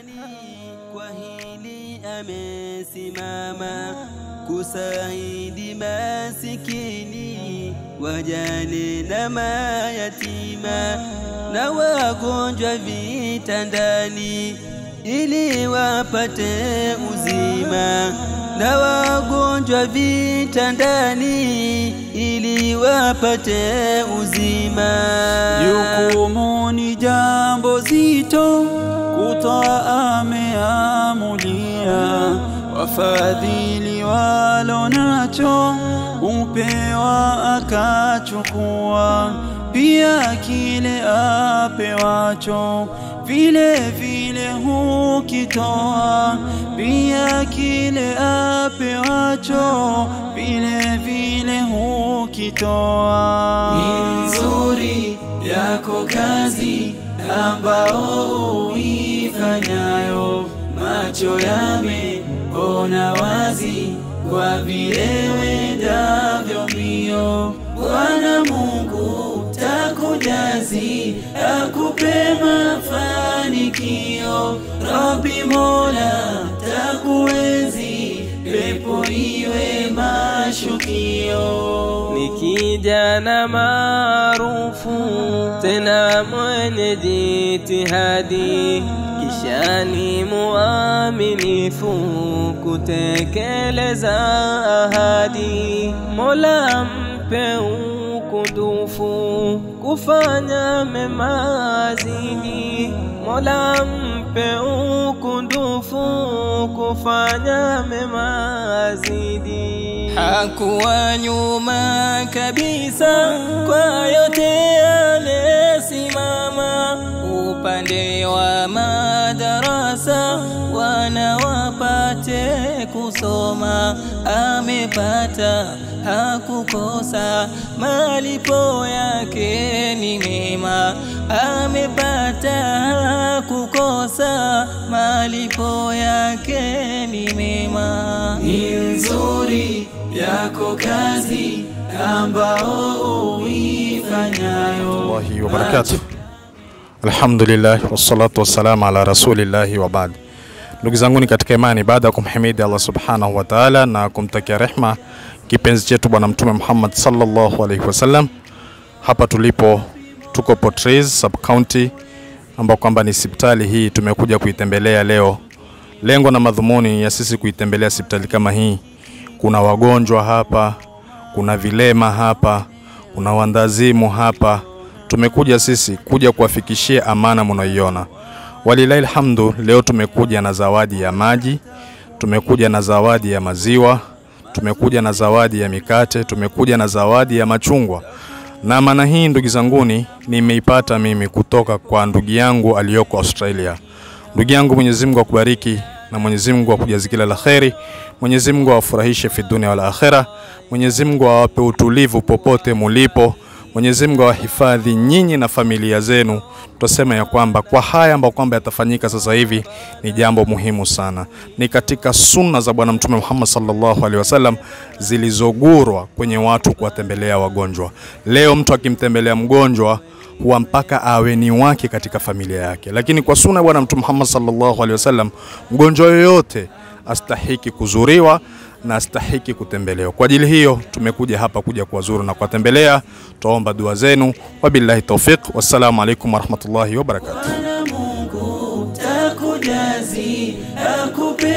kwa hili amesimama kusaidia masikini, wajane na mayatima na wagonjwa vitandani, ili wapate uzima. Na wagonjwa vitandani, ili wapate uzima. Jukumu ni jambo zito, kutoa ameamulia. Wafadhili walo nacho, upewa akachukua. Pia kile apewacho, vile vile hukitoa. Pia kile apewacho, vile vile hukitoa. Ni nzuri yako kazi ambao uifanyayo, macho yameona wazi kwa vile wendavyo mbio. Bwana Mungu takujazi, akupe mafanikio. Rabbi Mola takuenzi, pepo iwe mashukio. Ni kijana maarufu tena mwenye jitihadi, kisha ni muaminifu kutekeleza ahadi. Mola mpe ukundufu kufanya mema zidi. Mola mpe ukundufu kufanya mema zidi. Hakuwa nyuma kabisa, kwa yote amesimama. Upande wa madarasa wana wapate kusoma, amepata hakukosa, malipo yake ni mema. Amepata hakukosa, malipo yake ni mema. Ni nzuri yako kazi ambao uifanyayo. Allahi wa barakatuh. Alhamdulillah wassalatu wassalamu ala rasulillahi wa ba'd. Ndugu zangu katika imani, baada ya kumhimidi Allah subhanahu wa ta'ala na kumtakia rehma kipenzi chetu bwana mtume Muhammad sallallahu alaihi wasallam, hapa tulipo tuko Portrays sub county, ambao kwamba ni hospitali hii tumekuja kuitembelea leo. Lengo na madhumuni ya sisi kuitembelea hospitali kama hii, kuna wagonjwa hapa, kuna vilema hapa, kuna wandazimu hapa. Tumekuja sisi kuja kuwafikishia amana mnayoiona. Walilahi alhamdu, leo tumekuja na zawadi ya maji, tumekuja na zawadi ya maziwa, tumekuja na zawadi ya mikate, tumekuja na zawadi ya machungwa. Na amana hii ndugu zanguni nimeipata mimi kutoka kwa ndugu yangu aliyoko Australia. Ndugu yangu, Mwenyezi Mungu akubariki na Mwenyezi Mungu akujaze kila la kheri. Mwenyezi Mungu awafurahishe fi dunia wal akhirah. Mwenyezi Mungu awape utulivu popote mulipo. Mwenyezi Mungu awahifadhi nyinyi na familia zenu. Tutasema ya kwamba kwa haya ambao kwamba yatafanyika sasa hivi ni jambo muhimu sana. Ni katika sunna za bwana mtume Muhammad sallallahu alaihi wasallam zilizogurwa kwenye watu kuwatembelea wagonjwa. Leo mtu akimtembelea mgonjwa huwa mpaka awe ni wake katika familia yake. Lakini kwa sunna bwana mtume Muhammad sallallahu alaihi wasallam, mgonjwa yoyote astahiki kuzuriwa na astahiki kutembelewa. Kwa ajili hiyo tumekuja hapa kuja kuwazuru na kuwatembelea. Tuomba dua zenu. Wabillahi tawfiq. Wassalamu alaikum warahmatullahi wabarakatuh. Mungu takujazi, akupe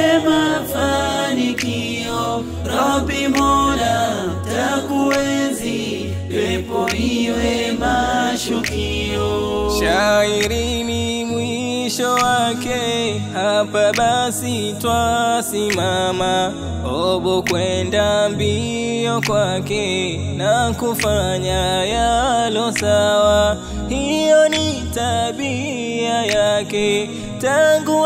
mafanikio. Rabbi Mola takuenzi, pepo iwe mashukio. Shairi ni mwisho wake, hapa basi twasimama. Obo kwenda mbio kwake na kufanya yalo sawa. Hiyo ni tabia yake tangu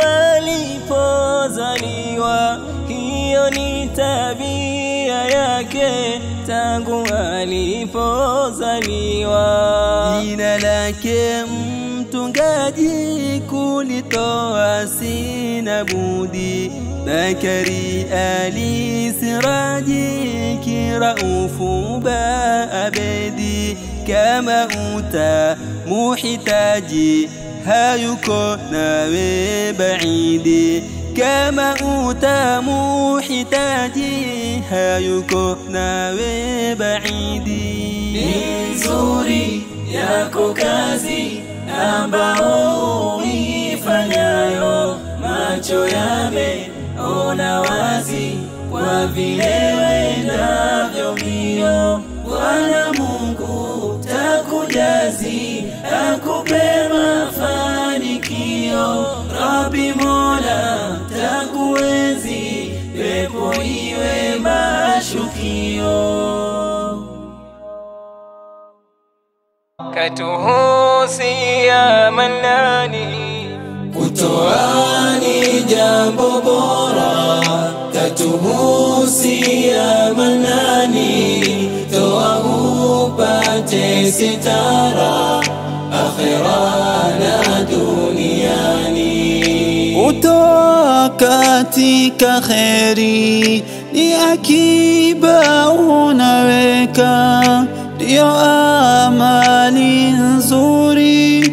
alipozaliwa. Hiyo ni tabia yake tangu alipozaliwa. Jina lake mtungaji kulitoa sina budi. Bakari Ali Siraji kiraufu ba abedi. Kama uta muhitaji hayuko nawe baidi, kama utamuhitaji hayuko nawe baidi. Ni nzuri yako kazi ambao uifanyayo, macho yameona wazi kwa vile wendavyo mbio. Bwana Mungu takujazi, akupe mafanikio. Rabbi Mola takuenzi, pepo iwe mashukio. Katuhusia manani, kutoa ni jambo bora. Katuhusia manani, toa upate sitara akhira na duniani. Kutoa katika kheri ni akiba unaweka, ndio amali nzuri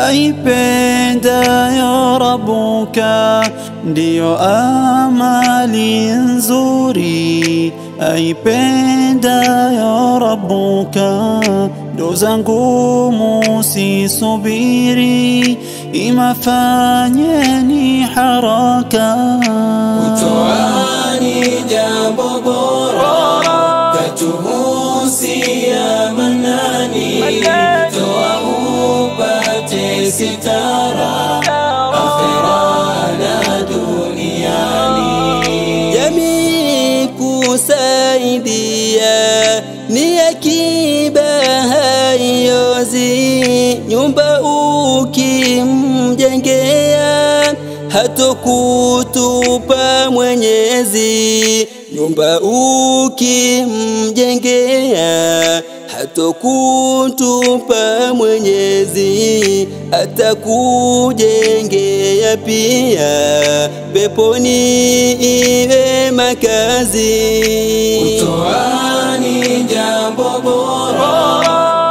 aipendayo Rabbuka, ndio amali nzuri aipendayo Rabbuka. Ndugu zangu musisubiri, imafanyeni haraka. Kutoa ni jambo bora, katuhusia manani, toa upate sitara akhira na duniani. Jamii kusaidia ni akiba haiozi, nyumba ukimjengea hatokutupa Mwenyezi, nyumba ukimjengea hatokutupa Mwenyezi, atakujengea pia peponi iwe makazi. Kutoa ni jambo bora,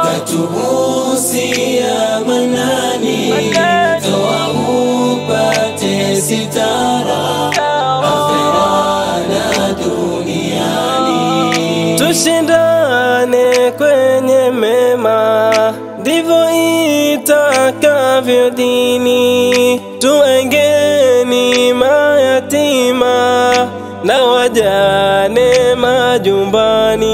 katuhusia manani, toa upate sitara akhira na duniani. tushindane kwenye mema, ndivyo itakavyo dini. Tuengeni mayatima na wajane majumbani,